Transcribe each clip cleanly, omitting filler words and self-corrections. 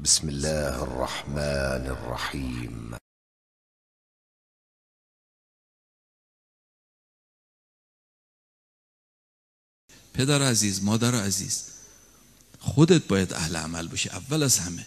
بسم الله الرحمن الرحیم. پدر عزیز، مادر عزیز، خودت باید اهل عمل باشی اول از همه.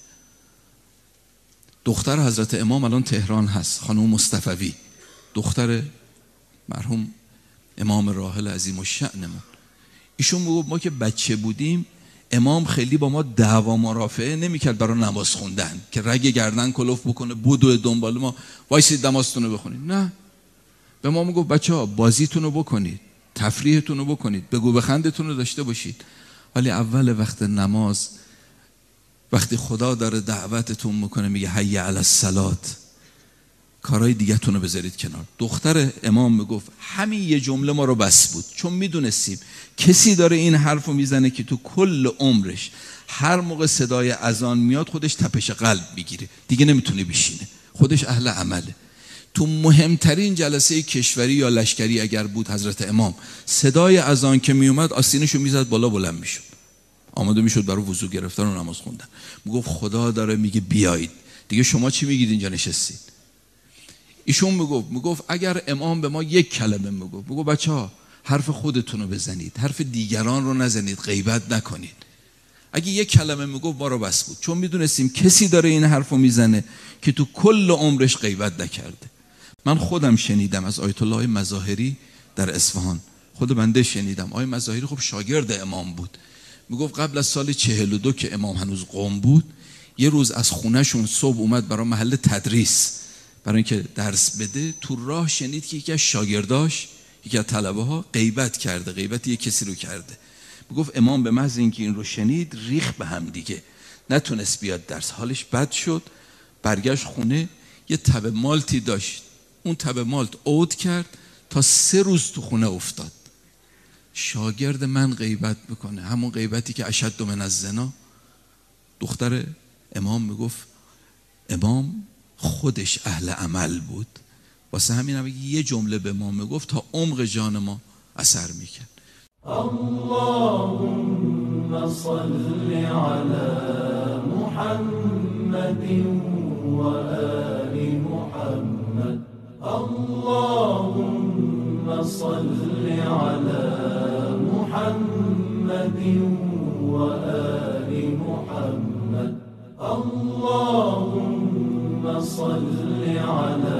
دختر حضرت امام الان تهران هست، خانم مصطفوی، دختر مرحوم امام راحل عظیم الشأنمون. ایشون میگفت ما که بچه بودیم امام خیلی با ما دعوا مرافعه نمیکرد برای نماز خوندن که رگ گردن کلوف بکنه بودو دنبال ما وایسید نمازتون رو بخونید. نه، به ما میگفت بچه‌ها بازیتون رو بکنید، تفریحتون رو بکنید، بگو بخندتون رو داشته باشید، ولی اول وقت نماز وقتی خدا داره دعوتتون میکنه میگه حی علی الصلاة، کارهای دیگه تون رو بذارید کنار. دختر امام میگفت همین یه جمله ما رو بس بود، چون میدونستیم کسی داره این حرف رو میزنه که تو کل عمرش هر موقع صدای اذان میاد خودش تپش قلب میگیره، دیگه نمیتونه بشینه، خودش اهل عمله. تو مهمترین جلسه کشوری یا لشکری اگر بود حضرت امام، صدای اذان که میومد آستینشو میزد بالا، بلند میشد، آماده میشد برای وضو گرفتن و نماز خوندن. میگفت خدا داره میگه بیایید، دیگه شما چی میگید اینجا نشستید؟ ایشون میگفت اگر امام به ما یک کلمه میگفت بچه‌ها حرف خودتون رو بزنید، حرف دیگران رو نزنید، غیبت نکنید. اگه یک کلمه میگفت ما رو بس بود، چون میدونستیم کسی داره این حرف رو میزنه که تو کل عمرش غیبت نکرده. من خودم شنیدم از آیت الله مظاهری در اصفهان، خود بنده شنیدم. آیت مظاهری خب شاگرد امام بود. میگفت قبل از سال 42 که امام هنوز قم بود، یه روز از خونهشون صبح اومد برای محل تدریس برای اینکه درس بده، تو راه شنید که یکی از شاگرداش، یکی از طلبه ها غیبت کرده، غیبت یک کسی رو کرده. میگفت امام به محض اینکه این رو شنید ریخ به هم دیگه، نتونست بیاد درس، حالش بد شد، برگشت خونه. یه تب مالتی داشت، اون تب مالت عود کرد تا 3 روز تو خونه افتاد. شاگرد من غیبت میکنه، همون غیبتی که اشد من الزنا. دختر امام میگفت امام خودش اهل عمل بود، واسه همین هم یه جمله به ما میگفت تا عمق جان ما اثر میکرد. اللهم صل علی محمد و آل محمد. اللهم صل علی محمد و آل محمد. اللهم صل علی